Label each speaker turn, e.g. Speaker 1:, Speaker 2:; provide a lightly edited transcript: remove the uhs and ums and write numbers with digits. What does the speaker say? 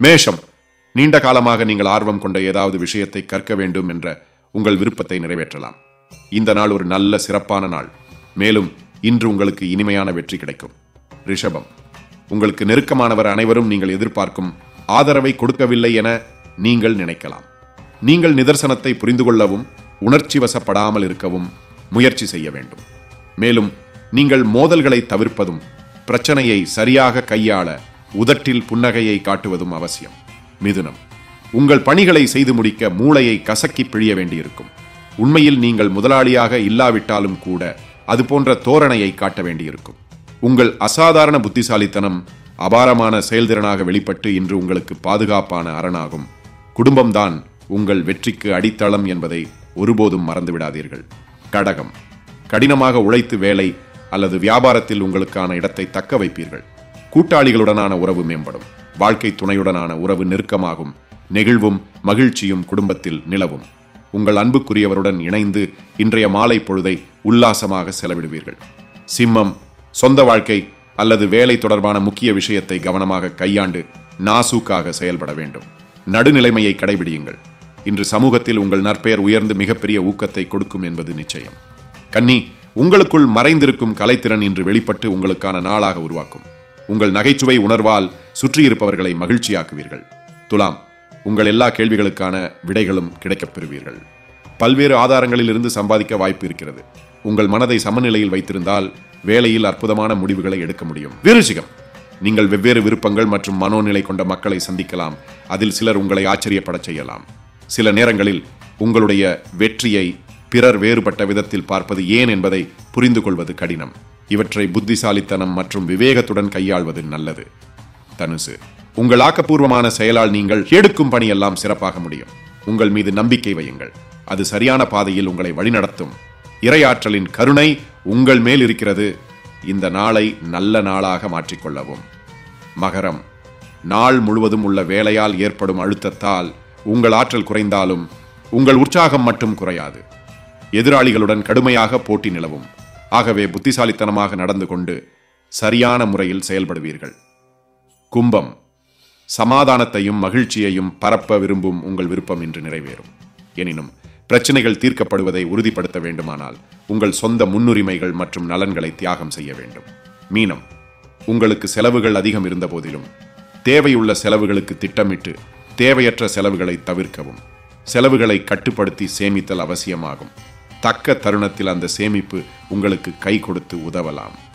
Speaker 1: மேஷம், நீண்ட காலமாக நீங்கள் ஆர்வம் கொண்ட ஏதாவது விஷயத்தை கற்க வேண்டும் என்ற உங்கள் விருப்பத்தை நிறைவேற்றலாம். இந்த நாள் ஒரு நல்ல சிறப்பான நாள். மேலும் இன்று உங்களுக்கு இனிமையான வெற்றி கிடைக்கும். ரிஷபம், உங்களுக்கு நெருக்கமானவர் அனைவரும் நீங்கள் எதிர்பார்க்கும் ஆதரவை கொடுக்கவில்லை என நீங்கள் நினைக்கலாம். நீங்கள் நிதர்சனத்தை புரிந்து கொள்ளவும் உணர்ச்சி வசப்படாமல் இருக்கவும் முயற்சி செய்ய வேண்டும். மேலும் நீங்கள் மோதல்களை தவிர்ப்பதும் பிரச்சனையை சரியாக கையாள உதட்டில் புன்னகையை காட்டுவதும் அவசியம். மிதுனம், உங்கள் பணிகளை செய்து முடிக்க மூளையை கசக்கி பிழிய வேண்டியிருக்கும். உண்மையில் நீங்கள் முதலாளியாக இல்லாவிட்டாலும் கூட அது போன்ற தோரணையை காட்ட வேண்டியிருக்கும். உங்கள் அசாதாரண புத்திசாலித்தனம் அபாரமான செயல்திறனாக வெளிப்பட்டு இன்று உங்களுக்கு பாதுகாப்பான அரணாகும். குடும்பம்தான் உங்கள் வெற்றிக்கு அடித்தளம் என்பதை ஒருபோதும் மறந்துவிடாதீர்கள். கடகம், கடினமாக உழைத்து வேலை அல்லது வியாபாரத்தில் உங்களுக்கான இடத்தை தக்க வைப்பீர்கள். கூட்டாளிகளுடனான உறவு மேம்படும். வாழ்க்கை துணையுடனான உறவு நெருக்கமாகும். நெகிழ்வும் மகிழ்ச்சியும் குடும்பத்தில் நிலவும். உங்கள் அன்புக்குரியவருடன் இணைந்து இன்றைய மாலை பொழுதை உல்லாசமாக செலவிடுவீர்கள். சிம்மம், சொந்த வாழ்க்கை அல்லது வேலை தொடர்பான முக்கிய விஷயத்தை கவனமாக கையாண்டு நாசூக்காக செயல்பட வேண்டும். நடுநிலைமையை கடைபிடியுங்கள். இன்று சமூகத்தில் உங்கள் நற்பெயர் உயர்ந்து மிகப்பெரிய ஊக்கத்தை கொடுக்கும் என்பது நிச்சயம். கன்னி, உங்களுக்குள் மறைந்திருக்கும் கலைத்திறன் இன்று வெளிப்பட்டு உங்களுக்கான நாளாக உருவாக்கும். உங்கள் நகைச்சுவை உணர்வால் சுற்றியிருப்பவர்களை மகிழ்ச்சியாக்குவீர்கள். துலாம், உங்கள் எல்லா கேள்விகளுக்கான விடைகளும் கிடைக்கப் பெறுவீர்கள். பல்வேறு ஆதாரங்களில் இருந்து சம்பாதிக்க வாய்ப்பு இருக்கிறது. உங்கள் மனதை சமநிலையில் வைத்திருந்தால் வேலையில் அற்புதமான முடிவுகளை எடுக்க முடியும். விருச்சிகம், நீங்கள் வெவ்வேறு விருப்பங்கள் மற்றும் மனோநிலை கொண்ட மக்களை சந்திக்கலாம். அதில் சிலர் உங்களை ஆச்சரியப்படச் செய்யலாம். சில நேரங்களில் உங்களுடைய வெற்றியை பிறர் வேறுபட்ட விதத்தில் பார்ப்பது ஏன் என்பதை புரிந்து கொள்வது கடினம். இவற்றை புத்திசாலித்தனம் மற்றும் விவேகத்துடன் கையாள்வது நல்லது. தனுசு, உங்கள் ஆக்கப்பூர்வமான செயலால் நீங்கள் எடுக்கும் பணியெல்லாம் சிறப்பாக முடியும். உங்கள் மீது நம்பிக்கை வையுங்கள். அது சரியான பாதையில் உங்களை வழிநடத்தும். இறையாற்றலின் கருணை உங்கள் மேல் இருக்கிறது. இந்த நாளை நல்ல நாளாக மாற்றிக்கொள்ளவும். மகரம், நாள் முழுவதும் உள்ள வேலையால் ஏற்படும் அழுத்தத்தால் உங்கள் ஆற்றல் குறைந்தாலும் உங்கள் உற்சாகம் மட்டும் குறையாது. எதிராளிகளுடன் கடுமையாக போட்டி நிலவும். ஆகவே புத்திசாலித்தனமாக நடந்து கொண்டு சரியான முறையில் செயல்படுவீர்கள். கும்பம், சமாதானத்தையும் மகிழ்ச்சியையும் பரப்ப விரும்பும் உங்கள் விருப்பம் இன்று நிறைவேறும். எனினும் பிரச்சனைகள் தீர்க்கப்படுவதை உறுதிப்படுத்த வேண்டுமானால் உங்கள் சொந்த முன்னுரிமைகள் மற்றும் நலன்களை தியாகம் செய்ய வேண்டும். மீனம், உங்களுக்கு செலவுகள் அதிகம் இருந்த போதிலும் தேவையுள்ள செலவுகளுக்கு திட்டமிட்டு தேவையற்ற செலவுகளை தவிர்க்கவும். செலவுகளை கட்டுப்படுத்தி சேமித்தல் அவசியமாகும். தக்க தருணத்தில் அந்த சேமிப்பு உங்களுக்கு கை கொடுத்து உதவலாம்.